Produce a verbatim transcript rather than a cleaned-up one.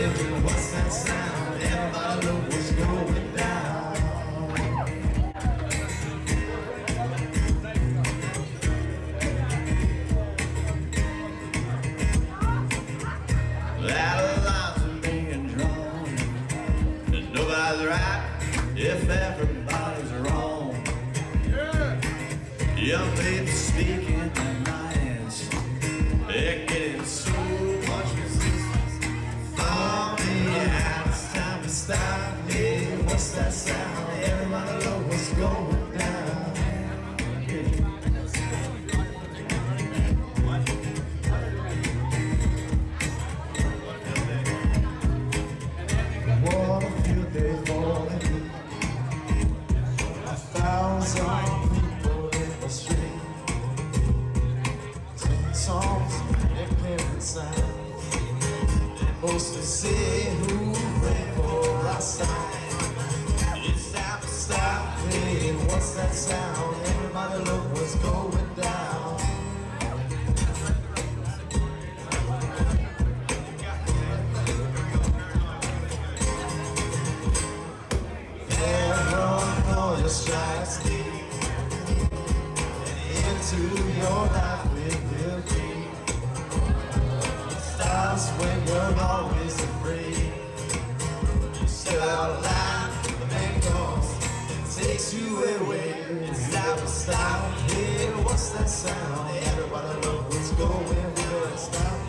baby, what's that sound? Everybody know what's going down. That lines are being drawn, and nobody's right if everybody's wrong. Young people speaking their minds, they're getting so much resistance from me, and it's time to stop. Hey, what's that sound? Everybody know what's going down. What a few days falling, a thousand people in the street, singing songs and clearing signs. They mostly say hooray for our side. It's time to stop. Hey, what's that sound? Everybody look what's going down. Your strikes deep, and into your life it will be. It starts when you're always afraid. You step out of line, the man comes and takes you away. It's time to stop. Hey, what's that sound? Everybody knows what's going. We better stop.